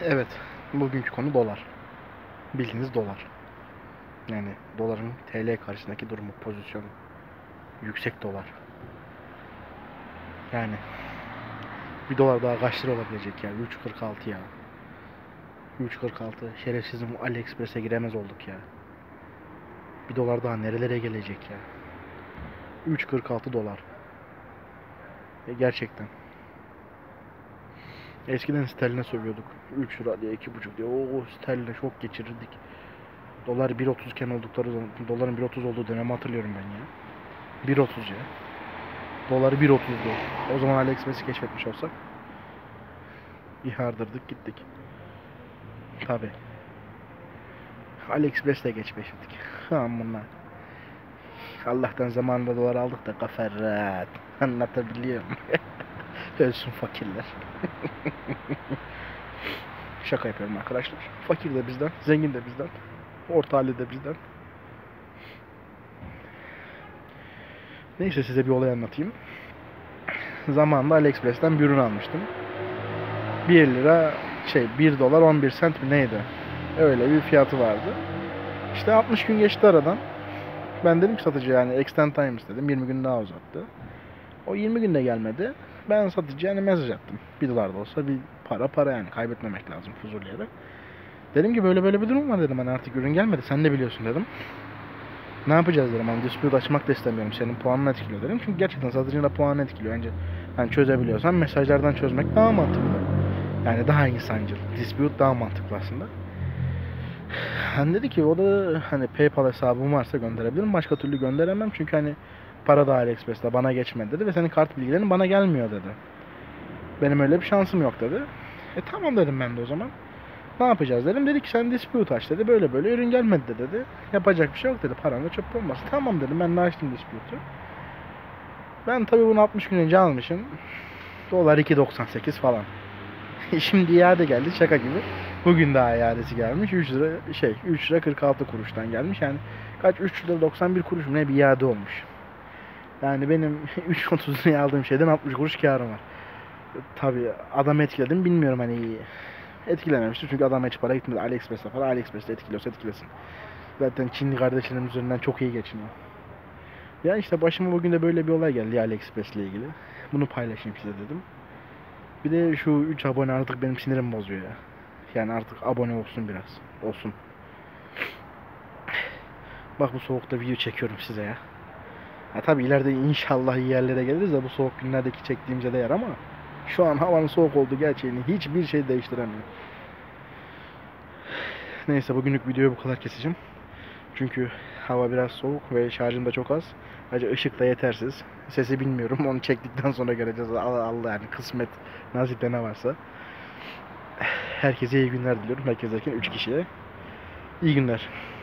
Evet, bugünkü konu dolar. Bildiğiniz dolar. Yani doların TL karşısındaki durumu, pozisyonu. Yüksek dolar. Yani bir dolar daha kaç lira olabilecek ya? 3.46 ya. 3.46. Şerefsizim AliExpress'e giremez olduk ya. Bir dolar daha nerelere gelecek ya? 3.46 dolar. Gerçekten. Eskiden sterline sövüyorduk. 3 lira diye, 2,5 diye. Oo, sterline şok geçirirdik. Dolar 1.30 iken oldukları zaman, doların 1.30 olduğu dönemi hatırlıyorum ben ya. 1.30 ya. Doları 1.30'du. O zaman AliExpress'i keşfetmiş olsak yardırdık gittik. Tabi. AliExpress'le geçmiştik. Amına. Allah'tan zamanında dolar aldık da kafa rahat. Anlatabiliyor muyum? Ölsün fakirler. Şaka yapıyorum arkadaşlar. Fakir de bizden, zengin de bizden. Orta halli de bizden. Neyse size bir olay anlatayım. Zamanında AliExpress'ten bir ürün almıştım. 1 lira 1 dolar 11 sent mi neydi? Öyle bir fiyatı vardı. İşte 60 gün geçti aradan. Ben dedim ki satıcı yani extend time istedim. 20 gün daha uzattı. O 20 günde gelmedi. Ben satıcıya yani mesaj attım. 1 dolar da olsa bir para yani. Kaybetmemek lazım fuzulyarak. Dedim ki böyle böyle bir durum var dedim. Hani artık ürün gelmedi. Sen de biliyorsun dedim. Ne yapacağız dedim. Hani dispute açmak da istemiyorum. Senin puanını etkiliyor dedim. Çünkü gerçekten satıcının da puanını etkiliyor. Önce hani çözebiliyorsan mesajlardan çözmek daha mantıklı. Yani daha insancıl. Dispute daha mantıklı aslında. Hani dedi ki o da hani PayPal hesabım varsa gönderebilirim. Başka türlü gönderemem çünkü hani para da AliExpress'te bana geçmedi dedi ve senin kart bilgilerin bana gelmiyor dedi. Benim öyle bir şansım yok dedi. Tamam dedim ben de o zaman. Ne yapacağız dedim. Dedi ki sen dispute aç dedi. Böyle böyle ürün gelmedi dedi. Yapacak bir şey yok dedi. Paran da çöp olmaz. Tamam dedim ben de açtım dispute'u. Ben tabii bunu 60 gün önce almışım. Dolar 2.98 falan. Şimdi iade geldi şaka gibi. Bugün daha iadesi gelmiş. 3 lira 3 lira 46 kuruştan gelmiş. Yani kaç 3 lira 91 kuruş mu ne bir iade olmuş. Yani benim 3.30 liraya aldığım şeyden 60 kuruş kârım var. Tabii adam etkiledim bilmiyorum hani etkilememiştir. Çünkü adam hiç para gitmedi. AliExpress'e para. AliExpress'te etkiliyorsa etkilesin. Zaten Çinli kardeşlerim üzerinden çok iyi geçiniyor. Ya işte başıma bugün de böyle bir olay geldi AliExpress'le ilgili. Bunu paylaşayım size dedim. Bir de şu 3 abone artık benim sinirim bozuyor ya. Yani artık abone olsun biraz. Olsun. Bak bu soğukta video çekiyorum size ya. Ha tabi ileride inşallah iyi yerlere geliriz de bu soğuk günlerdeki çektiğimize değer ama şu an havanın soğuk olduğu gerçeğini hiçbir şey değiştiremiyor. Neyse bugünlük videoyu bu kadar keseceğim. Çünkü hava biraz soğuk ve şarjım da çok az. Ayrıca ışık da yetersiz. Sesi bilmiyorum. Onu çektikten sonra göreceğiz. Allah yani kısmet nasipte ne varsa. Herkese iyi günler diliyorum. Herkes derken 3 kişiye. İyi günler.